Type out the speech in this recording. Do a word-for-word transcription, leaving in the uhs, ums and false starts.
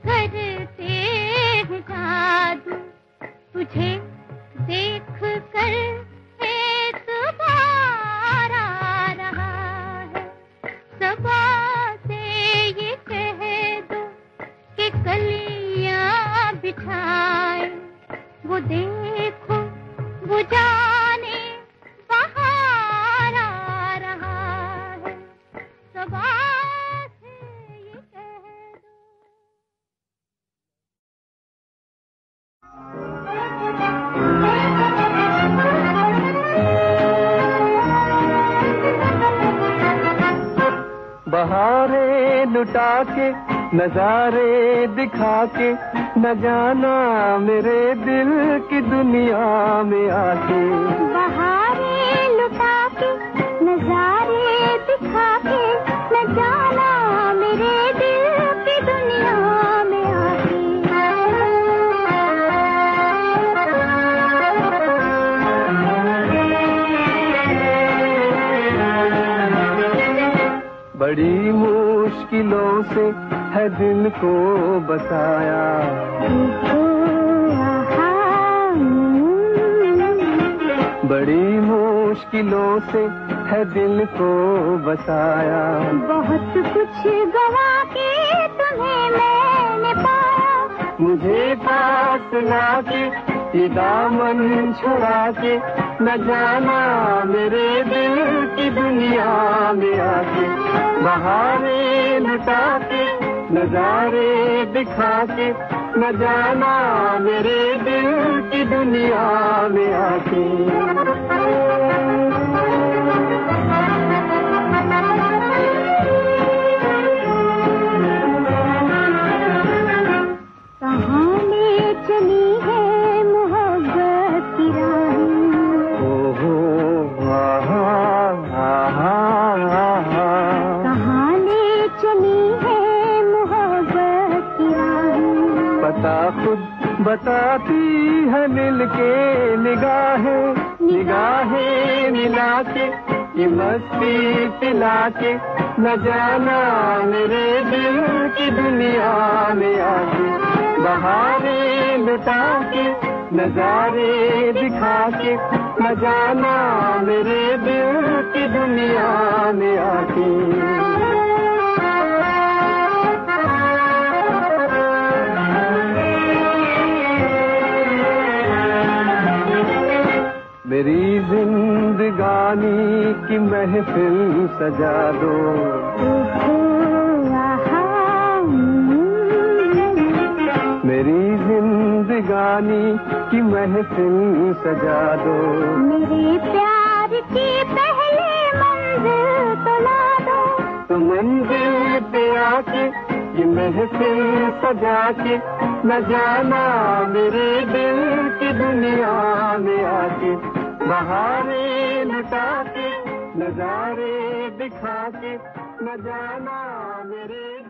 करते हैं जादू, तुझे देख कर एतबार आ रहा है। सबा से ये कह दो कि कलियां बिछाए, वो देखो वो जाने बाहर आ रहा है। सबा से ये कह दो। बहारे लुटा के नजारे दिखा के न जाना मेरे दिल की दुनिया में आके। बहारे लुटा के नजारे दिखा के न जाना मेरे दिल की दुनिया में आके। बड़ी मुश्किलों से है दिल को बसाया, बड़ी मुश्किलों से है दिल को बसाया। बहुत कुछ गवा के तुम्हें मैंने पाया, मुझे पास लाके ये दामन छुड़ा के न जाना मेरे दिल की दुनिया में आके। बहारे लुटा के नजारे दिखा के न जाना मेरे दिल की दुनिया में आके। कहाँ ले चली है मोहब्बत की राहें, ओहो आहा आहा आहा। कहाँ ले चली है मोहब्बत की राहें। पता खुद बताती है मिल के निगाहें, निगाहें मिला के ये मस्ती पिला के न जाना मेरे दिल की दुनिया में आके। बहारे लुटा के नजारे दिखा के न जाना मेरे दिल की दुनिया में आके। मेरी जिंदगानी की महफिल सजा दो, मेरी जिंदगानी की महफिल सजा दो। मेरे प्यार की पहली मंजिल तो ला दो, तो मंजिल पे आके ये महफिल सजा के न जाना मेरे दिल की दुनिया में आके। बहारे लुटा के नजारे दिखा के न जाना मेरे